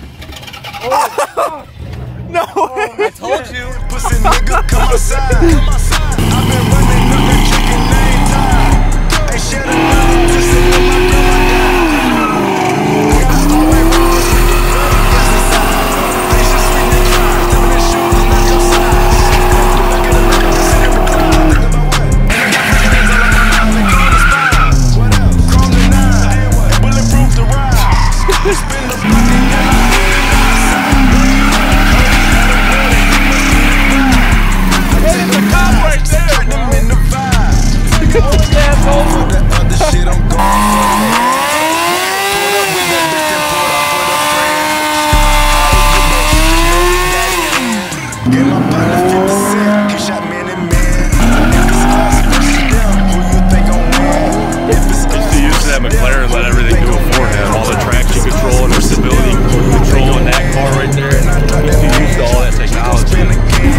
Oh, no way. I told you. Pussy nigga, come outside. I've been running up that chicken name time. Ain't shed another pussy with my girl I got. I always roll with the blood against the side. Ain't shit sweet and dry. Stepping in shoes and not your size. Back in the middle, just in every crowd. Think about what? And I got presidents all on my mind. They call the spine. What else? Chrome the 9. And bulletproof the ride. Spin the block and then I hit it outside. Get my partner 50 cent, he shot me in the man. If it's us versus them, who you think gon' win? If it's us He used that McLaren, let everything do it for him. All the traction control and the stability control in that car right there. He used all that technology.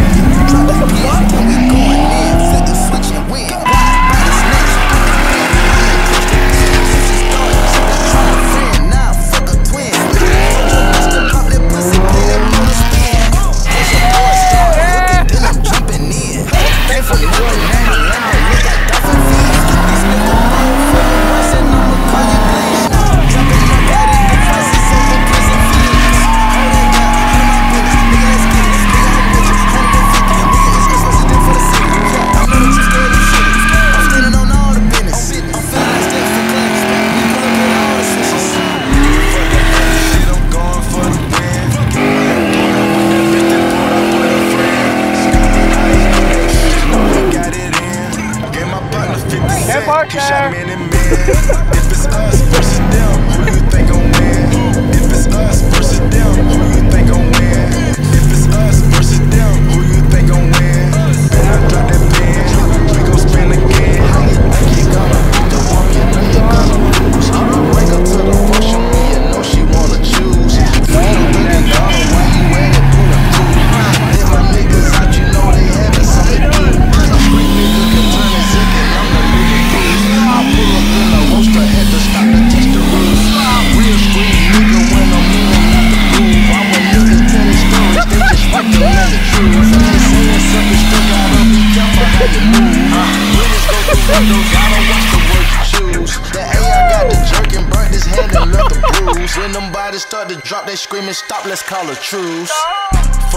He shot me in the man. If it's us versus them, who you think gon' win? If it's us versus them, who you think gon' win? If it's us versus them, who you think gon' win? And I drop that pen, we gon' spin again. How you think you gonna beat the one you know you gonna lose? Break her to the motion, me, you know she wanna choose. Why you at it, pull it through. If my niggas out, you know they having something to do. A street nigga can turn his zick and I'm the nigga dude. I pull up in a roaster, had to stop to touch the roof. Real street nigga when I'm moving out the groove. I'm a nigga tell their stories, they just fuck the man the truth. They saying something stuck out of me, careful how you move. Bullets go through windows, I don't watch the word you choose. That AI got the jerk and burnt his hand and left the bruise. When them bodies start to drop, they screaming stop, let's call a truce.